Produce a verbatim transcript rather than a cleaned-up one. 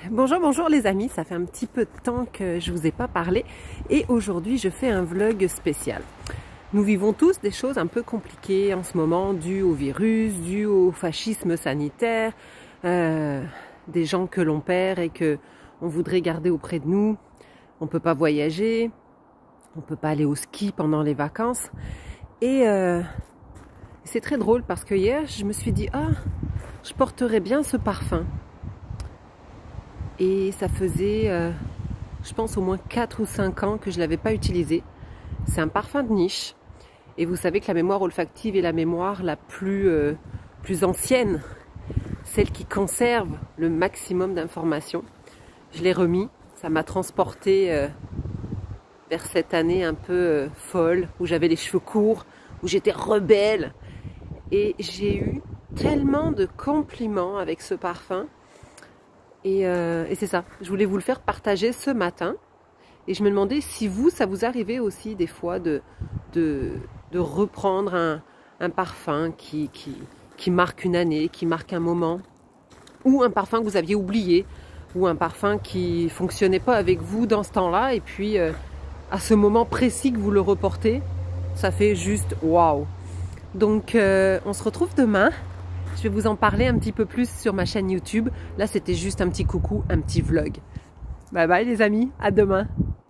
Bonjour, bonjour les amis, ça fait un petit peu de temps que je vous ai pas parlé et aujourd'hui je fais un vlog spécial. Nous vivons tous des choses un peu compliquées en ce moment, dues au virus, dues au fascisme sanitaire, euh, des gens que l'on perd et que on voudrait garder auprès de nous. On peut pas voyager, on peut pas aller au ski pendant les vacances et euh, c'est très drôle parce que hier je me suis dit ah, je porterais bien ce parfum. Et ça faisait, euh, je pense, au moins quatre ou cinq ans que je ne l'avais pas utilisé. C'est un parfum de niche. Et vous savez que la mémoire olfactive est la mémoire la plus, euh, plus ancienne, celle qui conserve le maximum d'informations. Je l'ai remis, ça m'a transporté euh, vers cette année un peu euh, folle, où j'avais les cheveux courts, où j'étais rebelle. Et j'ai eu tellement de compliments avec ce parfum. Et, euh, et c'est ça, je voulais vous le faire partager ce matin. Et je me demandais si vous, ça vous arrivait aussi des fois de, de, de reprendre un, un parfum qui, qui, qui marque une année, qui marque un moment. Ou un parfum que vous aviez oublié. Ou un parfum qui ne fonctionnait pas avec vous dans ce temps-là. Et puis, euh, à ce moment précis que vous le reportez, ça fait juste waouh. Donc, euh, on se retrouve demain. Je vais vous en parler un petit peu plus sur ma chaîne YouTube. Là, c'était juste un petit coucou, un petit vlog. Bye bye les amis, à demain.